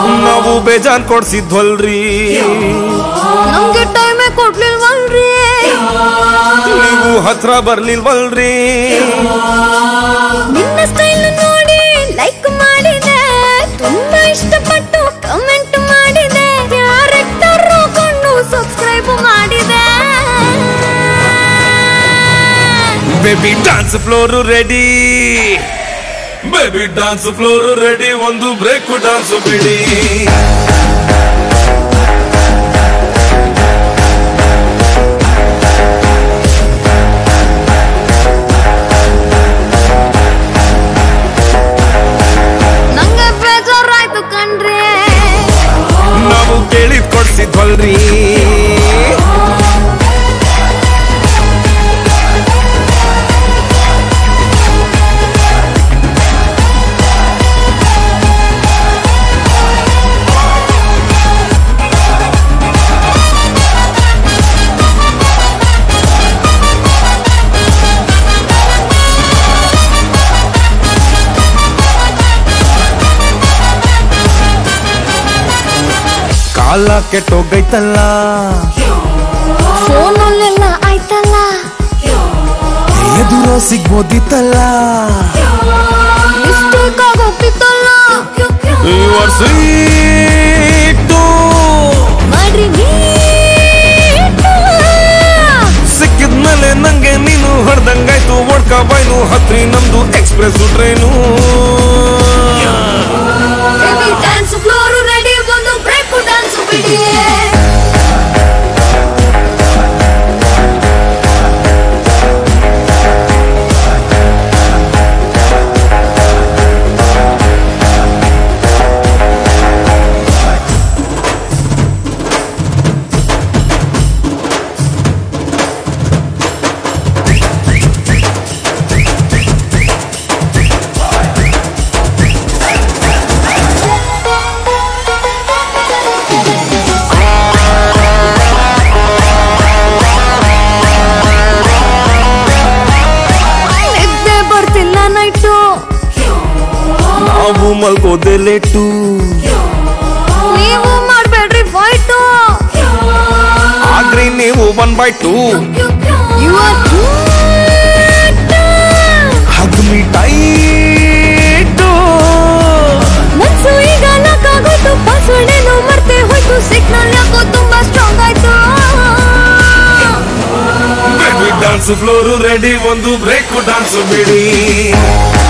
ನಾವು ಬೇಜಾನ್ ಕೊಡ್ಸಿದ್ವಲ್ರಿ, ನಮ್ಗೆ ಟೈಮೇ ಕೊಡ್ಲಿಲ್ವಲ್ರಿ, ನೀವು ಹತ್ರ ಬರ್ಲಿಲ್ವಲ್ರಿ. ನಿನ್ನ ಸ್ಟೈಲ್ ನೋಡಿ ಲೈಕ್ ಮಾಡಿದೆ, ತುಂಬಾ ಇಷ್ಟಪಟ್ಟು ಕಮೆಂಟ್ ಮಾಡಿದೆ, ಕ್ಯಾರೆಕ್ಟರ್ ಕೊಂಡು ಸಬ್ಸ್ಕ್ರೈಬ್ ಮಾಡಿದೆ. Baby dance floor ready, baby dance floor ready, ಒಂದು ಬ್ರೇಕ್ ಡಾನ್ಸ್ ಬಿಡಿ. ನಂಗೆ ಬೇಜಾರಾಯ್ತು ಕಣ್ರಿ, ನಾವು ಕೇಳಿದ್ ಕೊಡ್ಸಿದ್ವಲ್ರಿ. ಕಾಲ ಕೆಟ್ಟೋಗೈತಲ್ಲ, ಫೋನಲ್ಲೆಲ್ಲ ಆಯ್ತಲ್ಲ, ಎದುರೋ ಸಿಗ್ಬೋದಿತ್ತಲ್ಲ, ಮಿಸ್ಟೇಕ್ ಆಗೋಗ್ತಿತ್ತಲ್ಲ. ಮಾಡ್ರಿ ಸಿಕ್ಕಿದ್ಮೇಲೆ ನಂಗೆ ನೀನು ಹೊಡೆದಂಗಾಯ್ತು, ಒಡ್ಕ ಬಾಯ್ನು ಹತ್ರಿ ನಮ್ದು express train. Dance floor ready, ಒಂದು ಬ್ರೇಕ್ ಡ್ಯಾನ್ಸ್ ಬಿಡಿ. ನಾವು ಮಲ್ಕೋದೆ ಲೇಟು, ನೀವು ಮಾಡ್ಬೇಡ್ರಿ ಫೈಟು, ಆದ್ರೆ ನೀವು 1/2 ಹಗ್ ಮೀ ಟೈಟು. ಮನ್ಸು ಈಗ ಲಾಕಾಗೋಯ್ತು, ಪಾಸ್ವರ್ಡ್ ಏನೋ ಮರ್ತೆ ಹೋಯ್ತು, ಸಿಗ್ನಲ್ ಯಾಕೋ ತುಂಬಾ ಸ್ಟ್ರಾಂಗ್ ಆಯ್ತು. ಬೇಬಿ ಡಾನ್ಸ್ ಫ್ಲೋರ್ ರೆಡಿ, ಒಂದು ಬ್ರೇಕ್ ಡಾನ್ಸ್ ಬಿಡಿ.